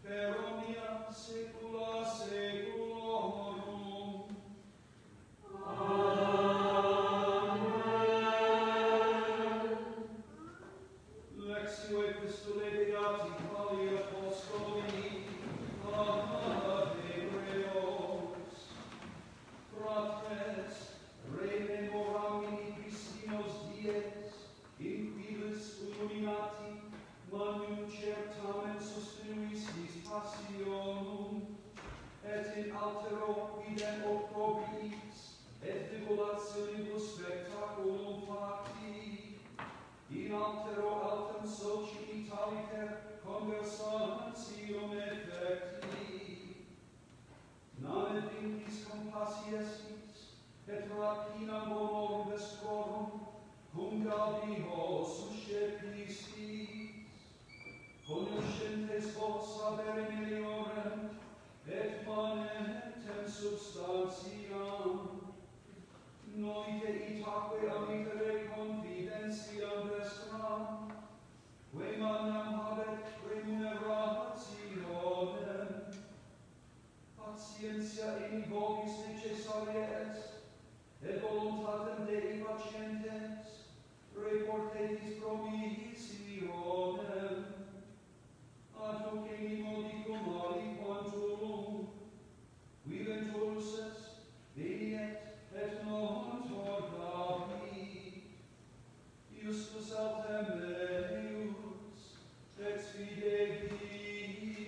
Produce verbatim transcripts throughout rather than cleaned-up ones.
per omnia saecula saeculorum. Amen. Lectio epistolae Beati Pauli Apostoli ad Hebreos. Fratres, rememoramini Christinos dies, in quibus illuminati magnum certamen sostenuistis passionum, et in altero quidem opprobriis, et tribulationibus spectaculum facti, in altero altem societaliter conversantium effecti. Name vincis compassiestis, et rapinam honorum vescorum, cum Gabio suscepistis, conoscentes vos avere meliorem, et manentem substantiam, noi de itaque amitere confidentiam vestram, quae magnam habet remunerationem. Patientia in vobis necessaria est, et voluntatem Dei patientes, reportetis promissionem, ad hoc enim modicum aliquantulum, qui venturus est, veniet, et non tornavit. Iustus autem melius, et fide vivi.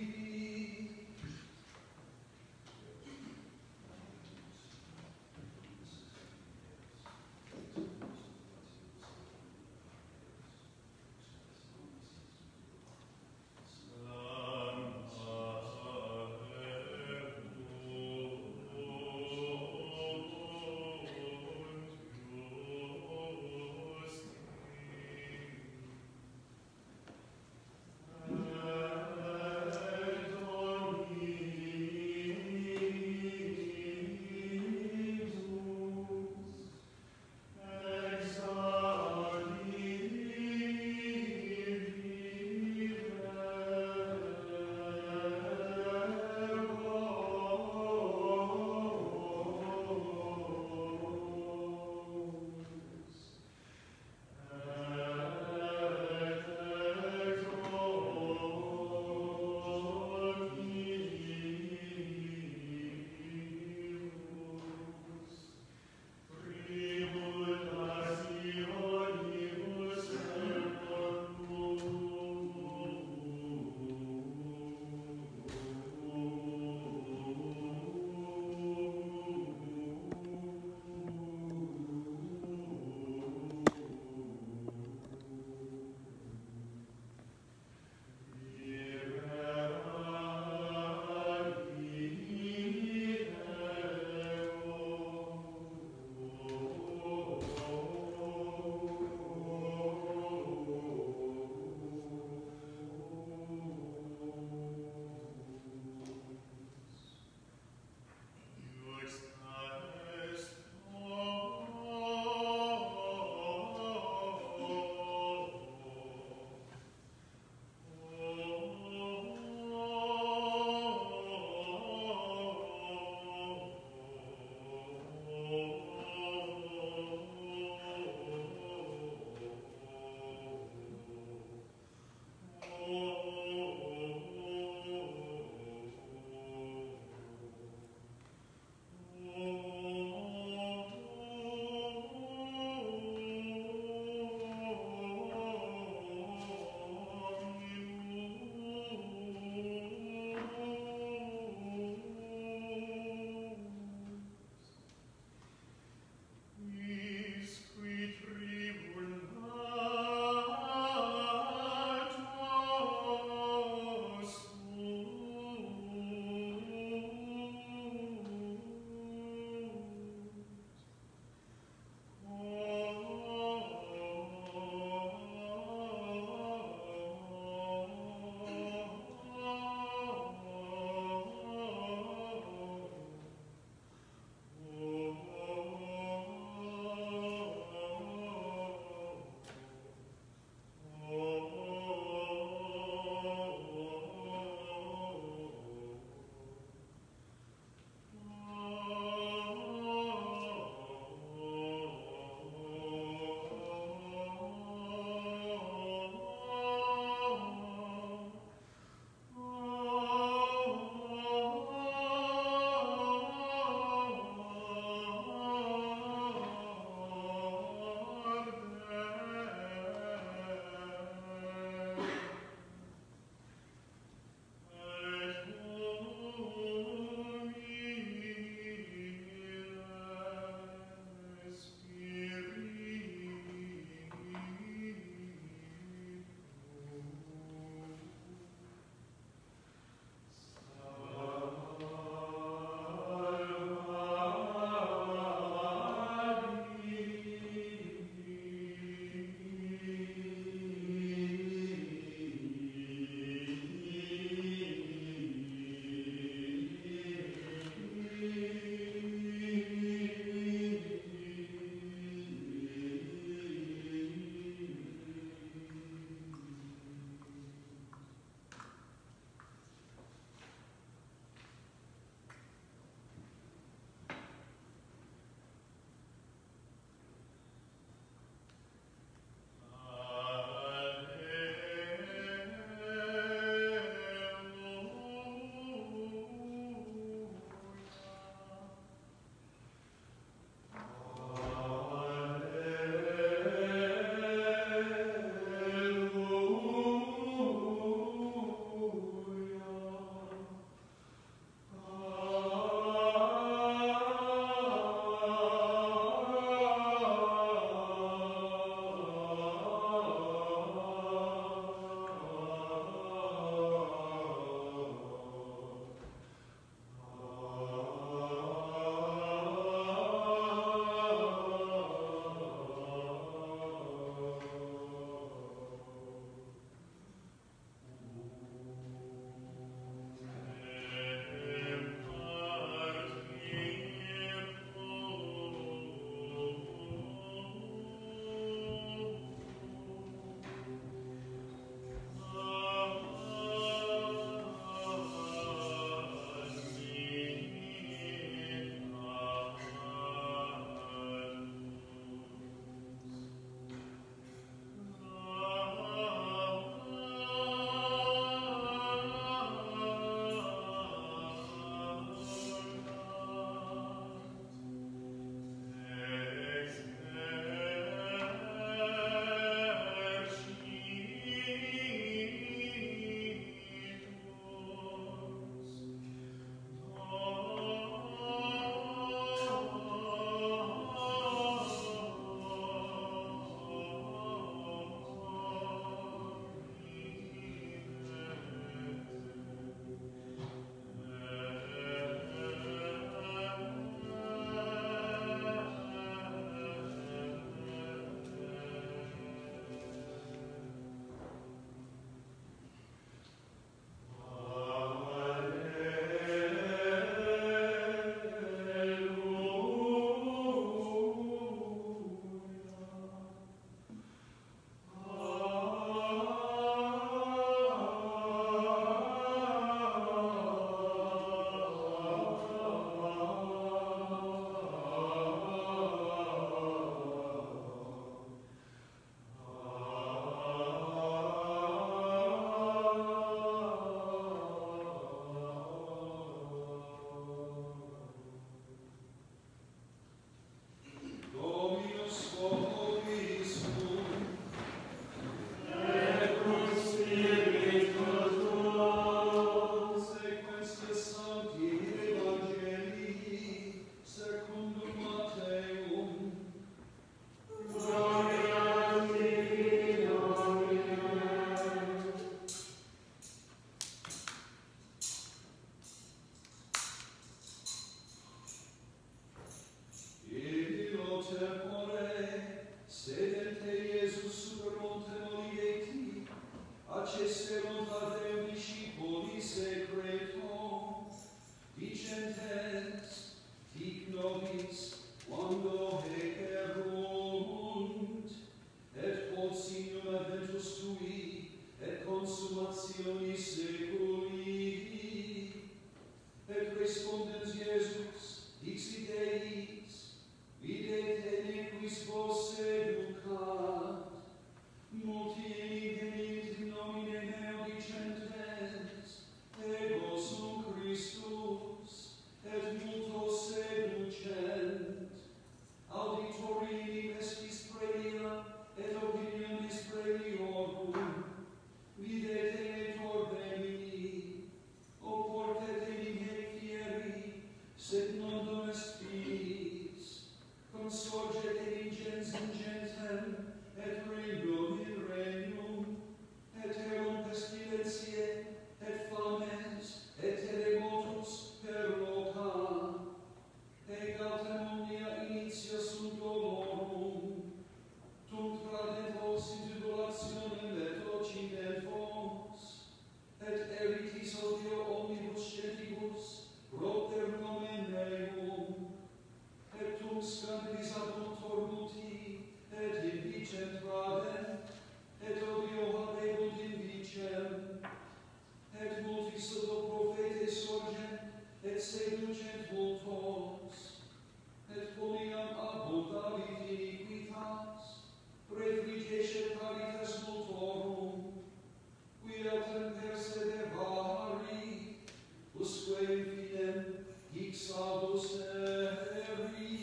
Vicentes, hic nobis, quando hecerunt, et quod signum adventus tui, et consummationis seculi, et respondens Iesus, dixi Deis, videte nequis vos educat, multi enim venint in nomine meo dicentes, ego sum Christus, et multos seducent. Auditorii vestis praedia, et opinionis praediorum, videte metor veni, oportet enim hec fieri, sed non domest finis, consorget enim gens in gentem, et regnum in regnum, et erum pestilentiae, et fames, et terremotus per loca, et autem omnia initia sunt dolorum, tunc tradent vos in tribulationem et occident vos, et eritis odio omnibus gentibus, propter nomen meum, et tunc scandis adultor multi, et invicent tradent, et odio habebunt invicem, et multis solo prophetes sorgent, et seducent multos, et quoniam abundavit iniquitas, refrigescet caritas multorum, qui autem persevevari, usque in finem hic salvus eri.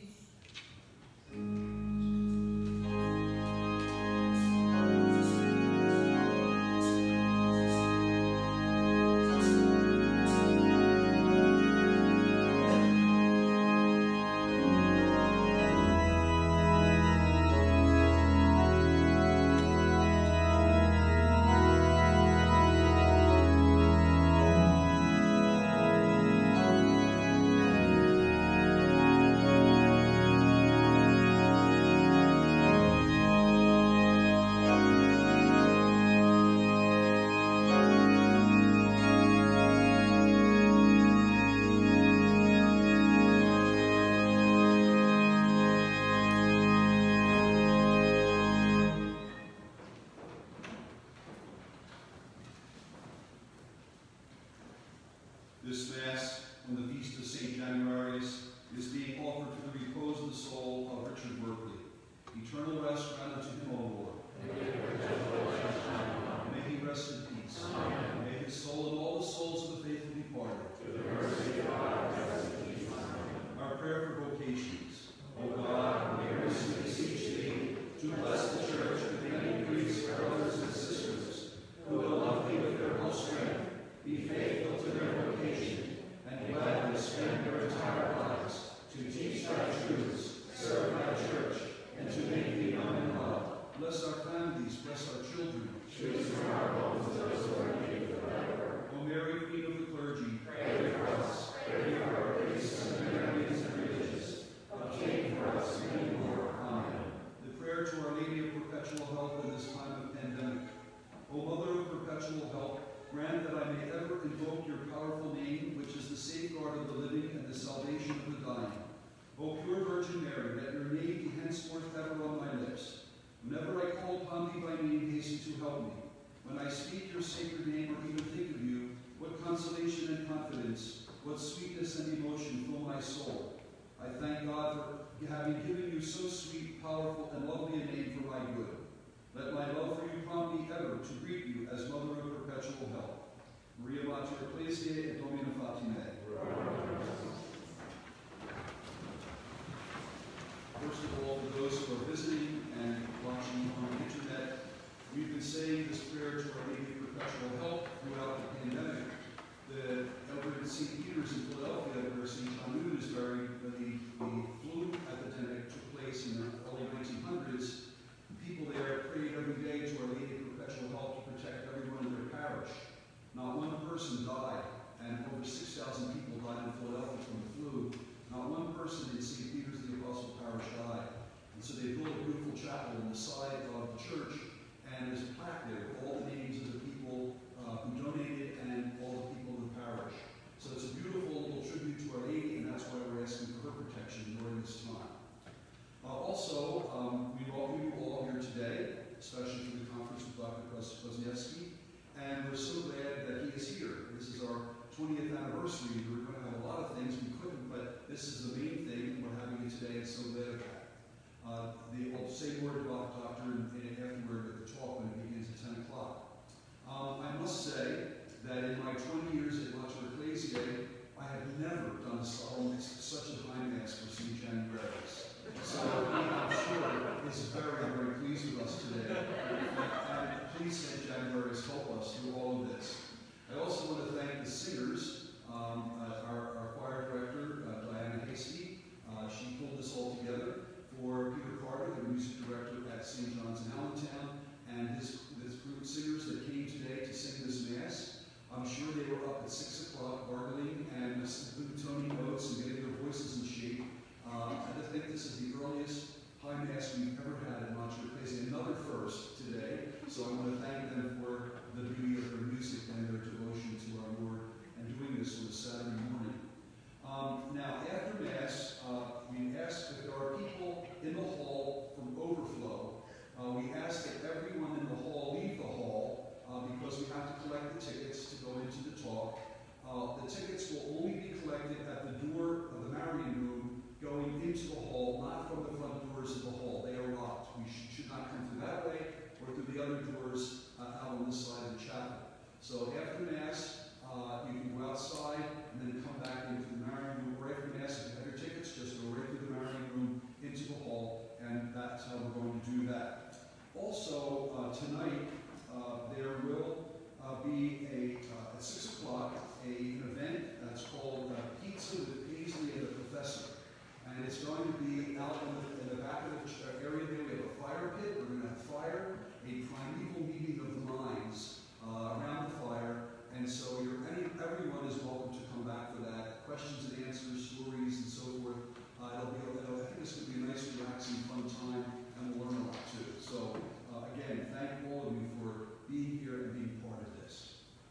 This Mass, on the feast of Saint Januarius, is being offered to the repose of the soul of Richard Berkeley. Eternal rest grant unto him, O Lord. May he rest in peace. Amen. May his soul and all the souls of the faithful departed. To the mercy of God, rest in peace. Amen. Our prayer for vocations. O God, we earnestly beseech thee to bless the Church with many priests, brothers, and sisters, who will love thee with their whole strength, be faithful to their vocation, and gladly spend their entire lives to teach thy truths, serve thy Church, and to make thee known in love. Bless our families, bless our children. Choose from our homes those who are needed forever. O Mary, Queen of the clergy, pray for us. Pray for our priests, seminarians, and religious. Obtain for us many more. Amen. The prayer to Our Lady of Perpetual Help in this time of pandemic. O Mother of Perpetual Help, grant that I may ever invoke your powerful name, which is the safeguard of the living and the salvation of the dying. O pure Virgin Mary, let your name be henceforth ever on my lips. Whenever I call upon thee by name, hasten to help me. When I speak your sacred name or even think of you, what consolation and confidence, what sweetness and emotion fill my soul. I thank God for having given you so sweet, powerful, and lovely a name for my good. Let my love for you prompt me ever to greet you as Mother of Perpetual Help. Maria Mater Ecclesiae et Domina Fatimae. First of all, for those who are visiting and watching on the internet, we've been saying this prayer to Our Lady of Perpetual Help throughout the pandemic. The elder at Saint Peter's in Philadelphia, where Saint John is buried, when the, the flu epidemic took place in the early nineteen hundreds, people there prayed every day to Our Lady of Perpetual Help to protect everyone in their parish. Not one person died, and over six thousand people died in Kozniewski, and we're so glad that he is here. This is our twentieth anniversary. We were going to have a lot of things, we couldn't, but this is the main thing, and we're having it today, and so glad of that. Uh, the, I'll say more about Doctor and, and afterward at the talk when it begins at ten o'clock. Um, I must say that in my twenty years at Mater Ecclesiae, I have never done a solemn, such a high mass for Saint Januarius. So I'm sure is very, very pleased with us today. And please, Saint Januarius, help us through all of this. I also want to thank the singers, um, uh, our, our choir director, uh, Diana Hasty. Uh, she pulled this all together for Peter Carter, the music director at Saint John's in Allentown, and his, his group of singers that came today to sing this Mass. I'm sure they were up at six o'clock gargling and toning notes and getting their voices in shape. Uh, I think this is the earliest high Mass we've ever had at Mater Ecclesiae. Another first today, so I want to thank them for the beauty of their music and their devotion to our Lord and doing this on a Saturday morning. Um, now, after Mass, uh, we ask if there are people in the hall from overflow. Uh, we ask that everyone in the hall leave the hall uh, because we have to collect the tickets to go into the talk. Uh, the tickets will only be collected at the door of the Marian room going into the hall, not from the front doors of the hall. They are locked. We sh should not come through that way or through the other doors uh, out on this side of the chapel. So after Mass, uh, you can go outside and then come back into the Marian room. Or after Mass, if you have your tickets, just go right through the Marian room into the hall, and that's how we're going to do that. Also, uh, tonight, uh, there will uh, be a, uh, at six o'clock, a, an event that's called uh, Pizza with Paisley and the Professor. And it's going to be out in the, in the back of the area there. We have a fire pit. We're going to have fire, a primeval meeting of the minds uh, around the fire. And so you're, any, everyone is welcome to come back for that. Questions and answers, stories, and so forth. Uh, it'll be, it'll, I think it's going to be a nice, relaxing, fun time, and we'll learn a lot too. So uh, again, thank all of you for being here and being part of this.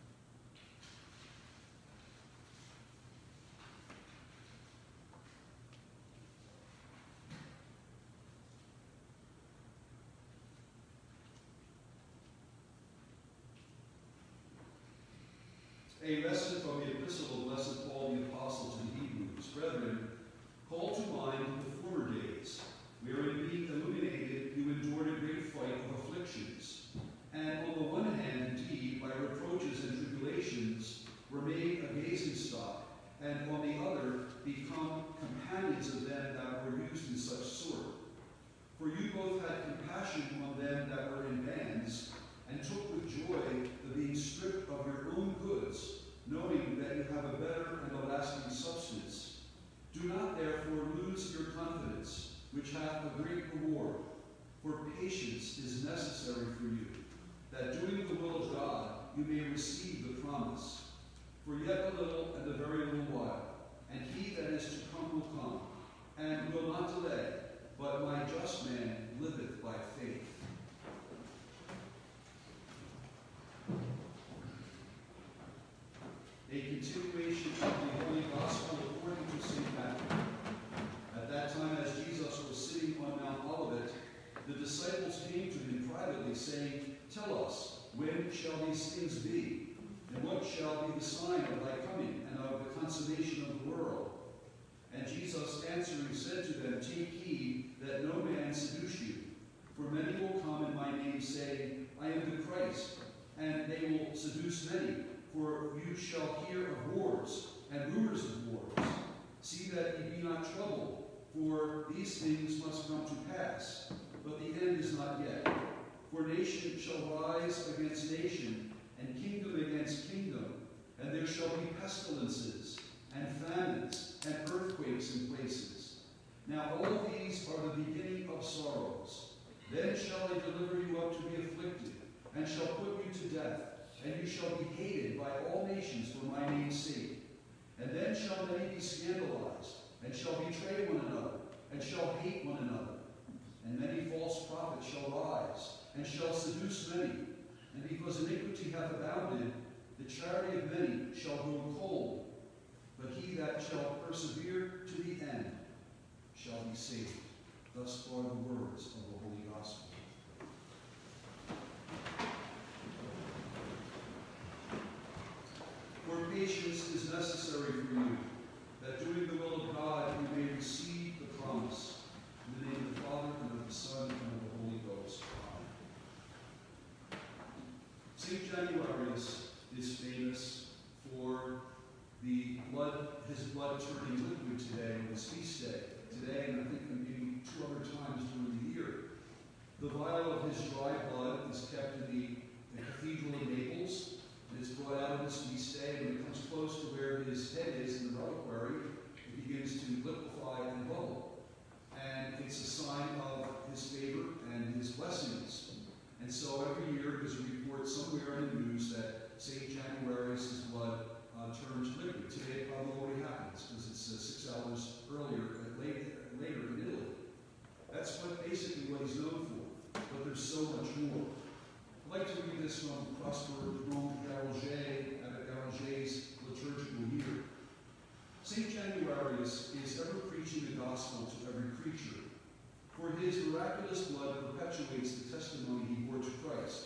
A lesson from the Epistle of Blessed Paul the Apostle to the Hebrews. Brethren, call to mind the former days, wherein being illuminated you endured a great fight of afflictions, and on the one hand, indeed, by reproaches and tribulations, were made a gazing stock, and on the other, become companions of them that were used in such sort. For you both had compassion on them that were in bands, and took with joy the being stripped of your own goods, knowing that you have a better and a lasting substance. Do not therefore lose your confidence, which hath a great reward, for patience is necessary for you, that doing the will of God you may receive the promise. For yet a little and a very little while, and he that is to come will come, and will not delay, but my just man liveth by faith. A continuation of the Holy Gospel according to Saint Matthew. At that time, as Jesus was sitting on Mount Olivet, the disciples came to him privately, saying, Tell us, when shall these things be? And what shall be the sign of thy coming and of the consummation of the world? And Jesus answering said to them, Take heed that no man seduce you. For many will come in my name, saying, I am the Christ, and they will seduce many. For you shall hear of wars and rumors of wars. See that ye be not troubled, for these things must come to pass, but the end is not yet. For nation shall rise against nation, and kingdom against kingdom, and there shall be pestilences, and famines, and earthquakes in places. Now all these are the beginning of sorrows. Then shall they deliver you up to be afflicted, and shall put you to death, and you shall be hated by all nations for my name's sake. And then shall many be scandalized, and shall betray one another, and shall hate one another. And many false prophets shall rise, and shall seduce many. And because iniquity hath abounded, the charity of many shall grow cold. But he that shall persevere to the end shall be saved. Thus far the words of the Holy Gospel. necessary for you, that doing the will of God you may receive the promise. In the name of the Father, and of the Son, and of the Holy Ghost. Amen. Saint Januarius is famous for the blood, his blood turning liquid today on his feast day. Today, and I think maybe two other times during the year. The vial of his dry blood is kept in the, the cathedral in Naples. It is brought out on his feast day. When it comes close to where his head is in the reliquary, it begins to liquefy and bubble. And it's a sign of his favor and his blessings. And so every year there's a report somewhere in the news that Saint Januarius' blood uh, turns liquid. Today it probably already happens because it's uh, six hours earlier, uh, later, later in Italy. That's what basically what he's known for, but there's so much more. I'd like to read this from Prosper Jerome Garolget at Garolget's liturgical year. Saint Januarius is ever preaching the gospel to every creature, for his miraculous blood perpetuates the testimony he bore to Christ.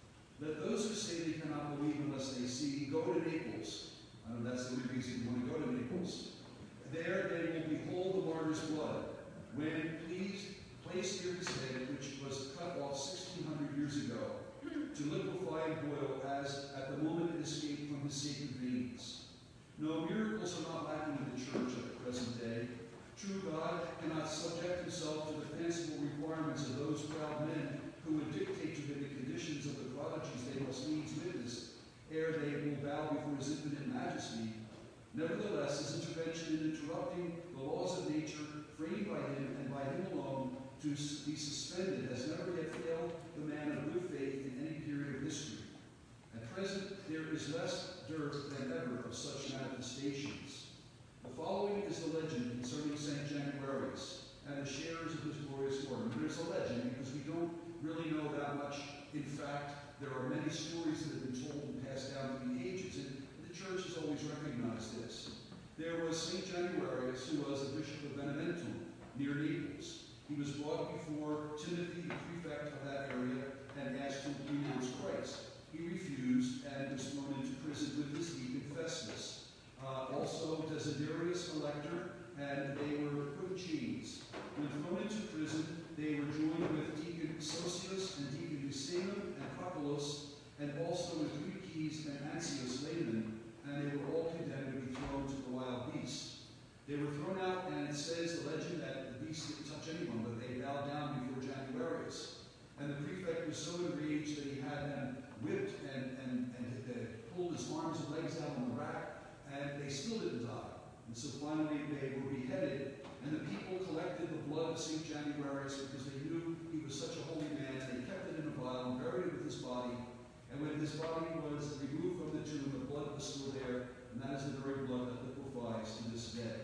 Let those who say they cannot believe unless they see go to Naples. I know that's the only reason you want to go to Naples. There they will behold the martyr's blood, when pleased placed near his head, which was cut off sixteen hundred years ago, to liquefy and boil as at the moment it escaped from his sacred veins. No, miracles are not lacking in the church at the present day. True God cannot subject himself to the fanciful requirements of those proud men who would dictate to him the conditions of the prodigies they must needs witness ere they will bow before his infinite majesty. Nevertheless, his intervention in interrupting the laws of nature framed by him and by him alone to be suspended has never yet failed the man of good faith in any period of history. At present, there is less dearth than ever of such manifestations. The following is the legend concerning Saint Januarius and the sharers of his glorious order. There's a legend because we don't really know that much. In fact, there are many stories that have been told and passed down through the ages, and the church has always recognized this. There was Saint Januarius, who was the bishop of Beneventum, near Naples. He was brought before Timothy, the prefect of that area, and asked to renounce Christ. He refused and was thrown into prison with his deacon Festus. Uh, also Desiderius, a lector, and they were put in chains. When thrown into prison, they were joined with Deacon Sosius and Deacon Eusenum and Proculus, and also with Eutyches and Ansius layman, and they were all condemned to be thrown to the wild beast. They were thrown out, and it says, the legend, that the beast didn't touch anyone, but they bowed down before Januarius. And the prefect was so enraged that he had them whipped and, and, and uh, pulled his arms and legs out on the rack, and they still didn't die. And so finally they were beheaded, and the people collected the blood of Saint Januarius because they knew he was such a holy man. They kept it in a vial and buried it with his body. And when his body was removed from the tomb, the blood was still there, and that is the very blood that liquefies to this day.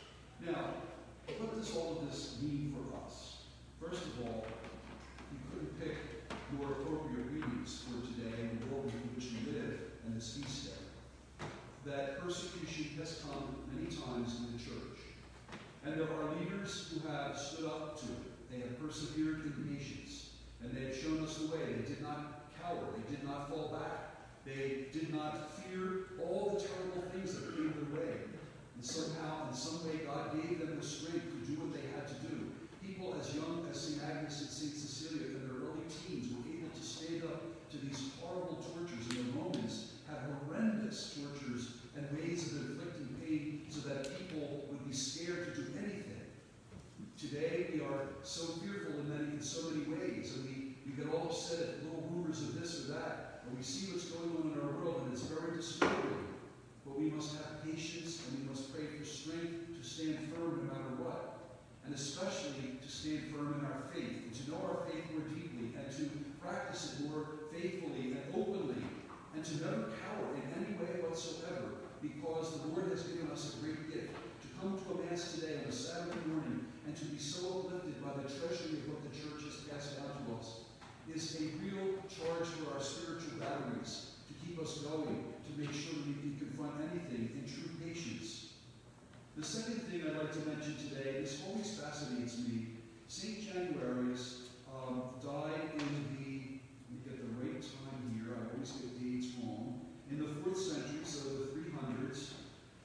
Now, what does all of this mean for us? First of all, you couldn't pick more appropriate readings for today in the world in which we live and this feast day. That persecution has come many times in the church. And there are leaders who have stood up to it. They have persevered in patience. And they have shown us the way. They did not cower. They did not fall back. They did not fear all the terrible things that came their way. And somehow, in some way, God gave them the strength to do what they had to do. People as young as Saint Agnes and Saint Cecilia in their early teens were able to stand up to these horrible tortures, and the Romans had horrendous tortures and ways of inflicting pain so that people would be scared to do anything. Today, we are so fearful in, many, in so many ways, and we, we get all upset at little rumors of this or that, and we see what's going on in our world, and it's very disturbing. But we must have patience, and we must pray for strength to stand firm no matter what, and especially to stand firm in our faith, and to know our faith more deeply, and to practice it more faithfully and openly, and to never cower in any way whatsoever, because the Lord has given us a great gift. To come to a Mass today on a Saturday morning and to be so uplifted by the treasury of what the Church has passed down to us is a real charge for our spiritual batteries, to keep us going, to make sure we can confront anything in true patience. The second thing I'd like to mention today, this always fascinates me. Saint Januarius um, died in the, let me get the right time here, I always get dates wrong, in the fourth century, so the three hundreds,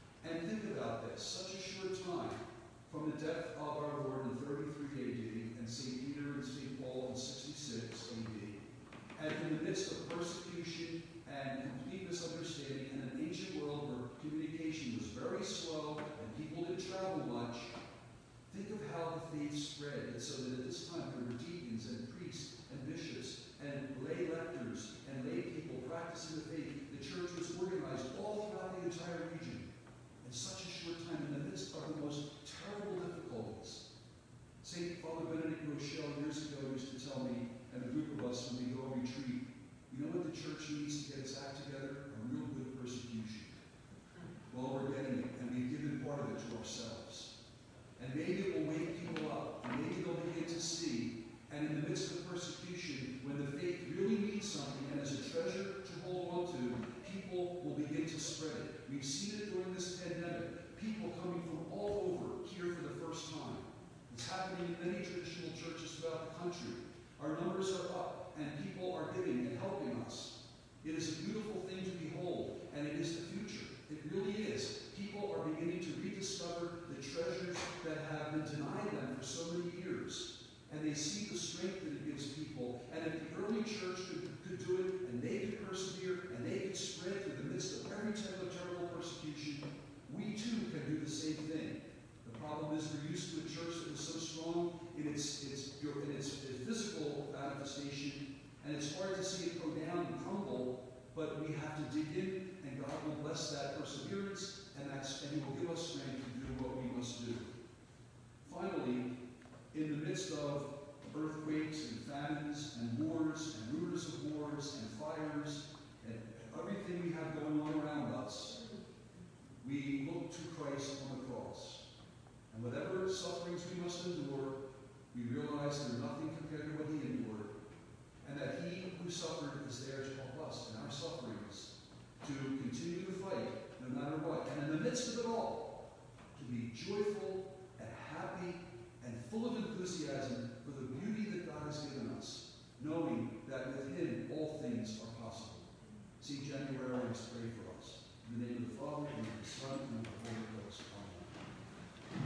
needs to get its act together, a real good persecution. Well, we're getting it, and we've given part of it to ourselves. And maybe it will wake people up, and maybe they'll begin to see, and in the midst of persecution, when the faith really needs something and is a treasure to hold on to, people will begin to spread it. We've seen it during this pandemic. People coming from all over here for the first time. It's happening in many traditional churches throughout the country. Our numbers are up, and people are giving and helping us. It is a beautiful thing to behold, and it is the future. It really is. People are beginning to rediscover the treasures that have been denied them for so many years. And they see the strength that it gives people. And if the early church could, could do it, and they could persevere, and they could spread through the midst of every type of terrible persecution, we too can do the same thing. The problem is we're used to a church that is so strong in its, its, in its physical manifestation, and it's hard to see it go down and crumble, but we have to dig in, and God will bless that perseverance, and, that's, and He will give us strength to do what we must do. Finally, in the midst of earthquakes and famines and wars and rumors of wars and fires and everything we have going on around us, we look to Christ on the cross. And whatever sufferings we must endure, we realize they're nothing compared to what He endured, and that He who suffered is there to help us in our sufferings, to continue to fight no matter what. And in the midst of it all, to be joyful and happy and full of enthusiasm for the beauty that God has given us, knowing that with Him all things are possible. See January, let's pray for us. In the name of the Father, and of the Son, and of the Holy Ghost. Amen.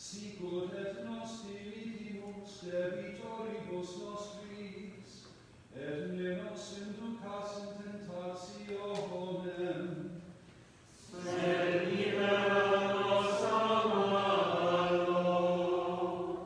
Sicut et nos dimidimus debitoribus nostris, et ne nos inducas in tentationem, sed libera nos a malo.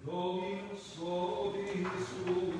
Dominus vobis